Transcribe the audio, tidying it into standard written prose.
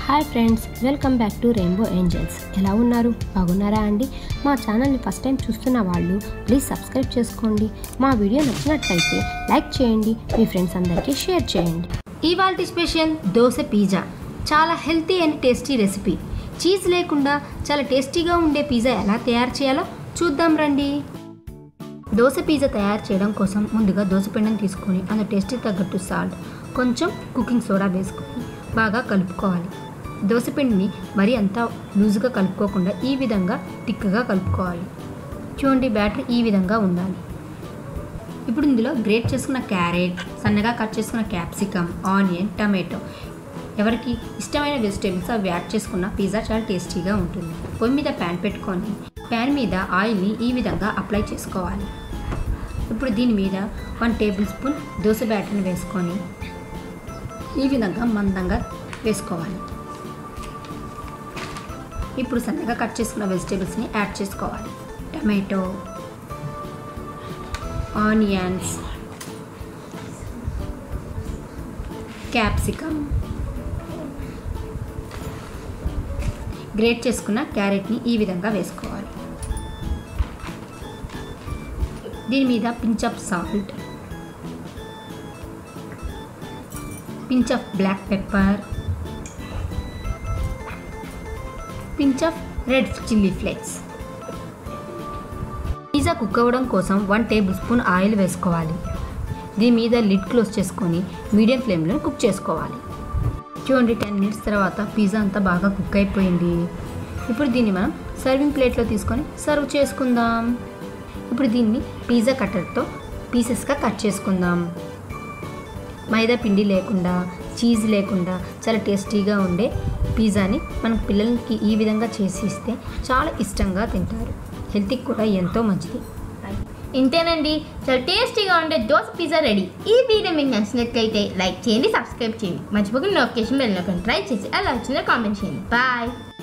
Hi friends, welcome back to rainbow angels. ఎలా ఉన్నారు? బాగున్నారా అండి? మా ఛానల్ని ఫస్ట్ టైం చూస్తున్న వాళ్ళు ప్లీజ్ సబ్స్క్రైబ్ చేసుకోండి. మా వీడియో నచ్చినట్లయితే లైక్ చేయండి, మీ ఫ్రెండ్స్ అందరికీ షేర్ చేయండి. ఇవాల్టి స్పెషల్ దోశ పిజ్జా. చాలా healthy and tasty recipe. Cheese లేకుండా చాలా టేస్టీగా ఉండే పిజ్జా ఎలా తయారు చేయాలో చూద్దాం రండి. దోశ పిజ్జా తయారు చేయడం కోసం ముందుగా దోశ పిండిని తీసుకొని అందులో టేస్ట్కి తగ్గట్టు సాల్ట్, కొంచెం కుకింగ్ సోడా వేసుకొని బాగా కలుపుకోవాలి. దోశపిండిని మరీ అంతా లూజుగా కలుపుకోకుండా ఈ విధంగా థిక్గా కలుపుకోవాలి. చూడండి, బ్యాటర్ ఈ విధంగా ఉండాలి. ఇప్పుడు ఇందులో గ్రేట్ చేసుకున్న క్యారెట్, సన్నగా కట్ చేసుకున్న క్యాప్సికమ్, ఆనియన్, టమాటో, ఎవరికి ఇష్టమైన వెజిటేబుల్స్ అవి యాడ్ చేసుకున్న పిజ్జా చాలా టేస్టీగా ఉంటుంది. పొయ్యి మీద ప్యాన్ పెట్టుకొని ప్యాన్ మీద ఆయిల్ని ఈ విధంగా అప్లై చేసుకోవాలి. ఇప్పుడు దీని మీద 1 టేబుల్ స్పూన్ దోశ బ్యాటర్ని వేసుకొని ఈ విధంగా మందంగా వేసుకోవాలి. ఇప్పుడు సన్నగా కట్ చేసుకున్న వెజిటేబుల్స్ని యాడ్ చేసుకోవాలి. టమాటో, ఆనియన్స్, క్యాప్సికమ్, గ్రేట్ చేసుకున్న క్యారెట్ని ఈ విధంగా వేసుకోవాలి. దీని మీద pinch of salt, pinch of black pepper, pinch of red chilli flakes. Pizza cook అవ్వడం కోసం 1 టేబుల్ స్పూన్ ఆయిల్ వేసుకోవాలి. దీని మీద లిడ్ క్లోజ్ చేసుకొని మీడియం ఫ్లేమ్లో కుక్ చేసుకోవాలి. చూడండి, 10 మినిట్స్ తర్వాత పిజ్జా అంతా బాగా కుక్ అయిపోయింది. ఇప్పుడు దీన్ని మనం సర్వింగ్ ప్లేట్లో తీసుకొని సర్వ్ చేసుకుందాం. ఇప్పుడు దీన్ని పిజ్జా కట్టర్తో పీసెస్గా కట్ చేసుకుందాం. మైదా పిండి లేకుండా, చీజ్ లేకుండా చాలా టేస్టీగా ఉండే పిజ్జాని మన పిల్లలకి ఈ విధంగా చేసి ఇస్తే చాలా ఇష్టంగా తింటారు. హెల్త్కి కూడా ఎంతో మంచిది. ఇంతేనండి, చాలా టేస్టీగా ఉండే దోశ పిజ్జా రెడీ. ఈ వీడియో మీకు నచ్చినట్లయితే లైక్ చేయండి, సబ్స్క్రైబ్ చేయండి, మర్చిపోకుండా నోటిఫికేషన్ బెల్ నొక్కండి. ట్రై చేసి ఎలా వచ్చిందో కామెంట్ చేయండి. బాయ్.